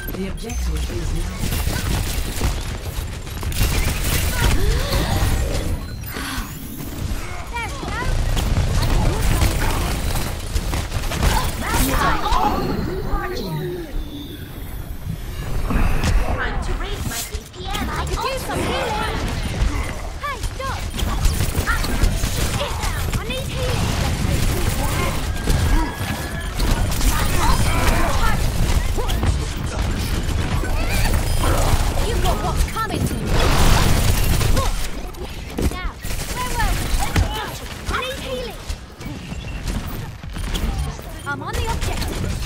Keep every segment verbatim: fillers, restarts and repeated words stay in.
The objective is now. Time to raise my B P M. I could use some healing. Hey, stop! I need healing. You've got what's coming to you. Now, where were we? I need healing. I'm on the objective.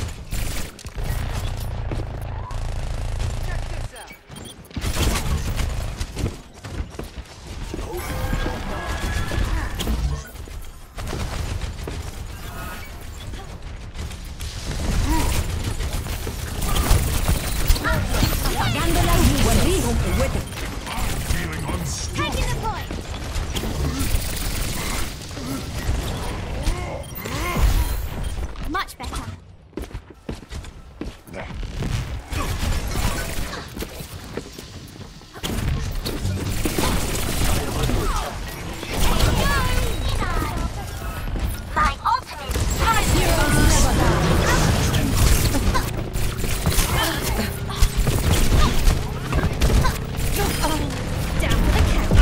Much better. My ultimate heroes never down for the count.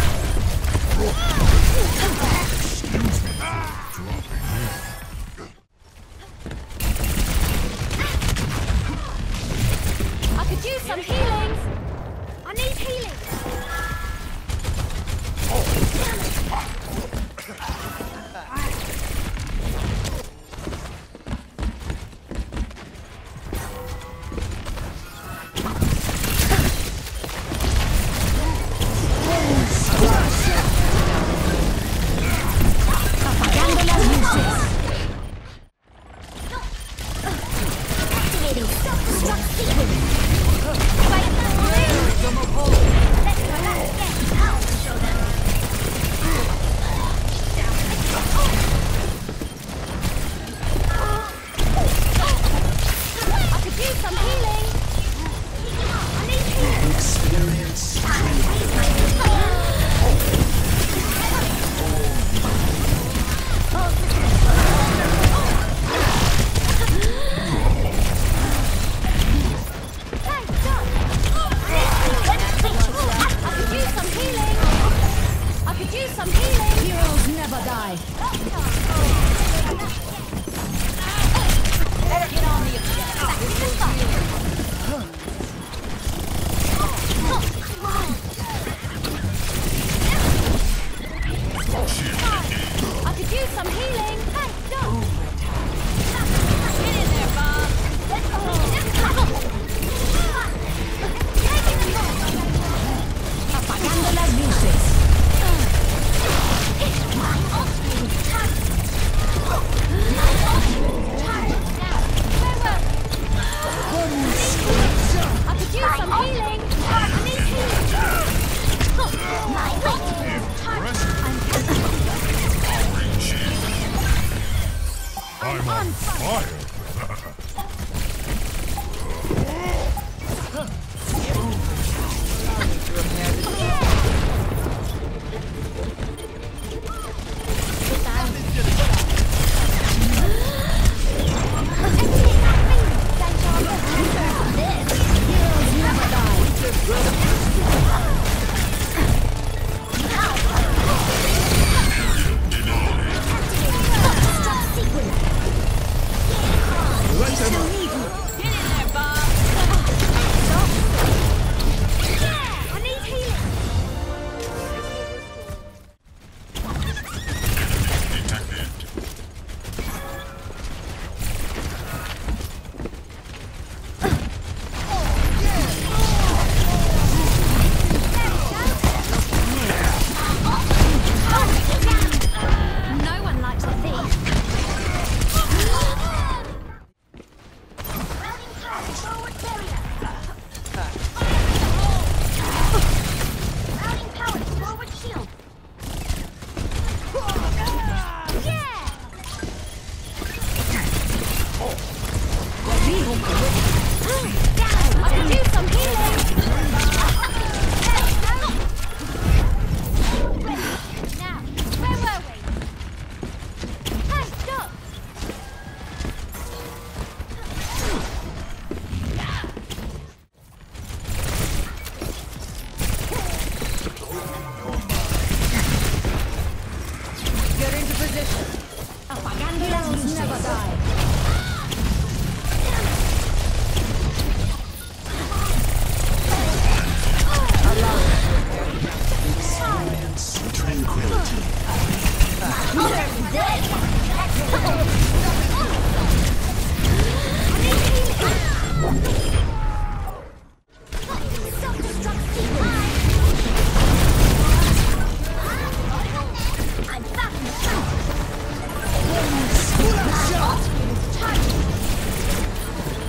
I could use some healing. I need healing.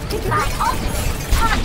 My ultimate punch!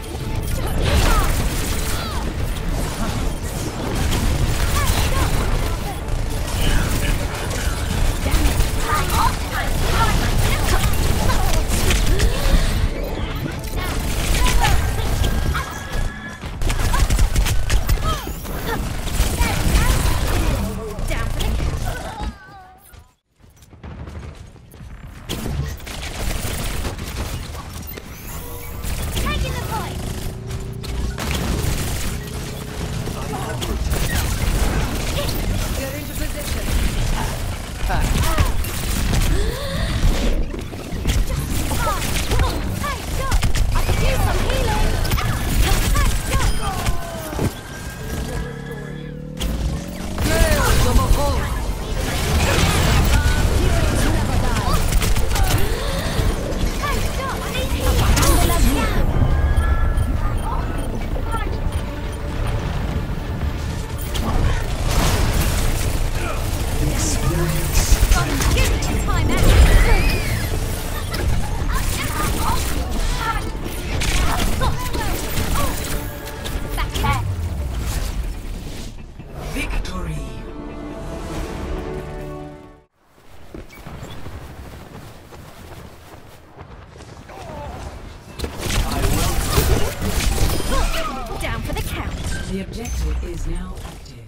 The objective is now active.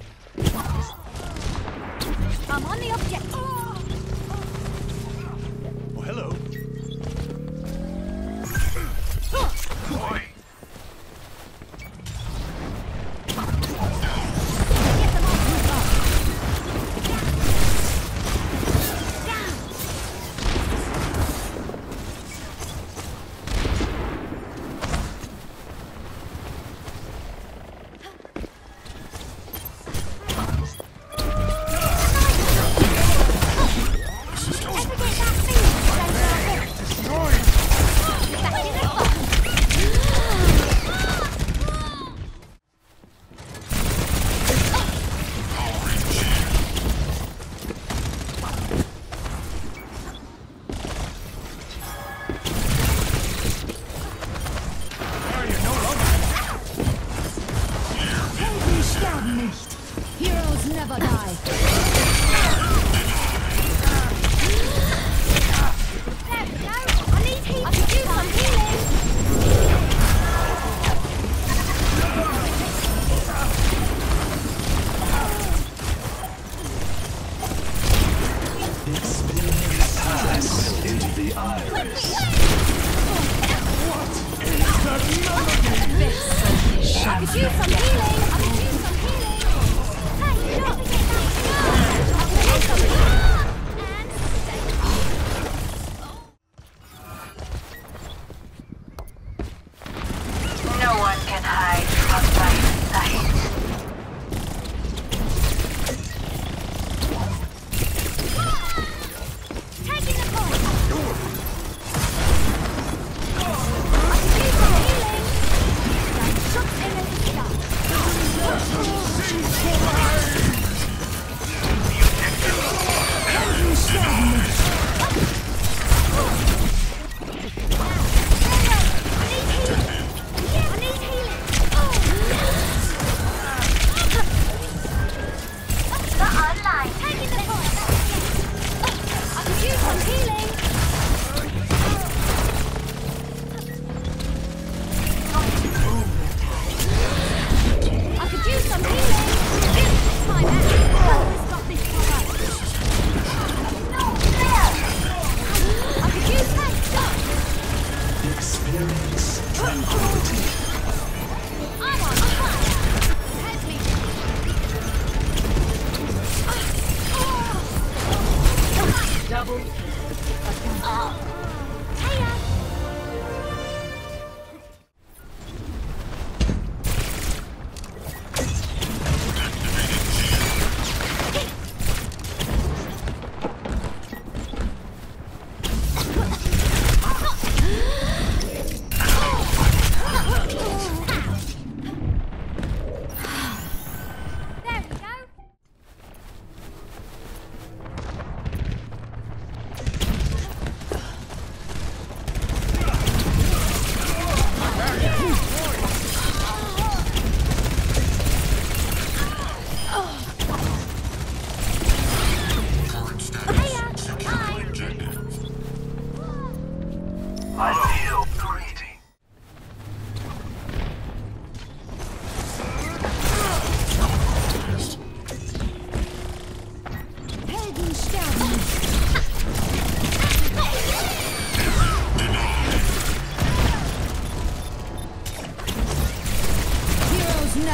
I'm on the objective. Oh, hello. Boy. Heroes never die. There we go. I need healing. I can do some healing. Pass into the iris. What is that melody? I could use some healing. I could use some healing. Hey, look. I could use some healing. No one can hide from my sight. Taking the point. I could use some healing. Like shots in the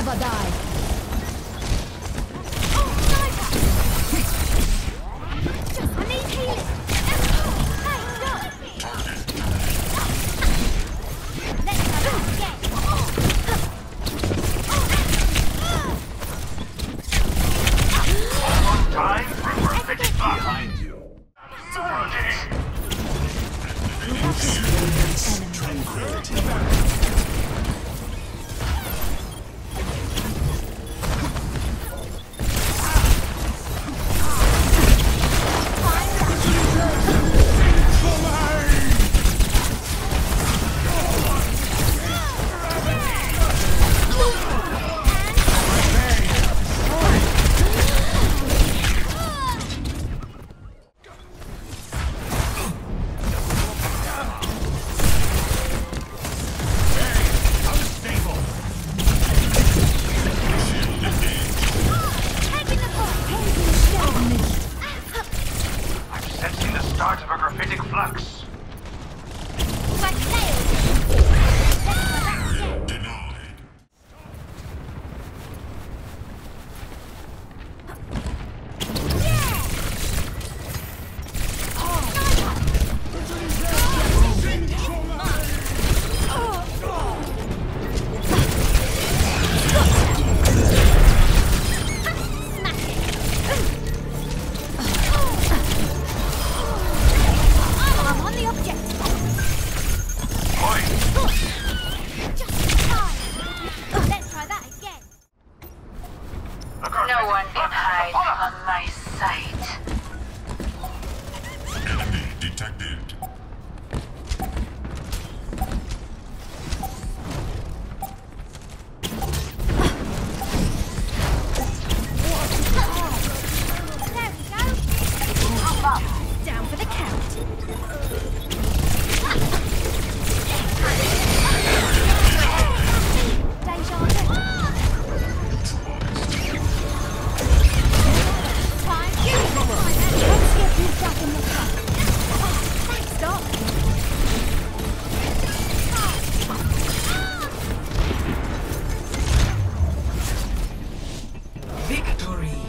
never die. I need healing. Hey, stop. Let's try that again. Time for prophetic behind you. Tranquility. Start of a graphitic flux. Like nails. Let's try that again. Denied. I'm on the objective. Point. Just in time. Let's try that again. A graphitic No one can flux hide upon us. from my sight. Enemy detected. There we go. Up, up. Down for the count. Deja vu. Time. Let's get you back in the car. Stop. Victory.